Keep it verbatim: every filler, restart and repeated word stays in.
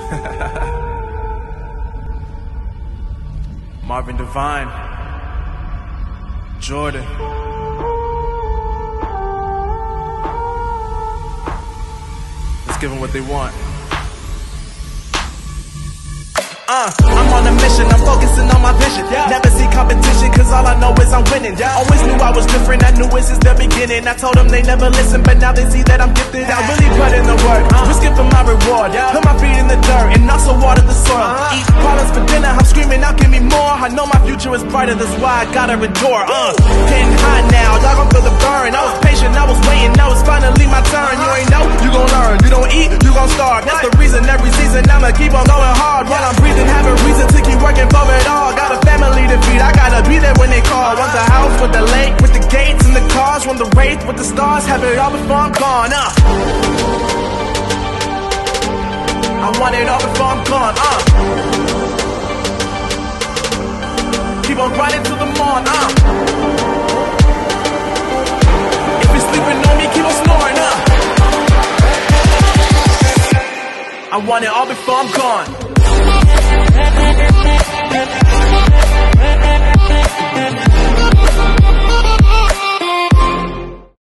Marvin Devine, Jordan. Let's give them what they want. Uh, I'm on a mission, I'm focusing on my vision. Yeah. Never see competition, cause all I know is I'm winning. Yeah. Always knew I was different, I knew it since the beginning. I told them they never listen, but now they see that I'm gifted. I really put in the work, uh. risking for my reward. Yeah. Put my feet in the dirt and also water the soil. uh. Eat products for dinner, I'm screaming out, give me more. I know my future is brighter, that's why I gotta endure. uh. Getting hot now, y'all gon' feel the burn. I was patient, I was waiting, now it's finally my turn. You ain't know, you gon' learn. You don't eat, you gon' starve. That's the reason every season I'ma keep on going hard while I'm breathing. Have a reason to keep working for it all. Got a family to feed, I gotta be there when they call. Want the house with the lake, with the gates and the cars. Want the wraith with the stars, have it all before I'm gone. uh. I want it all before I'm gone. uh. Keep on grinding till the morn. uh. If you're sleeping on me, keep on snoring. uh. I want it all before I'm gone.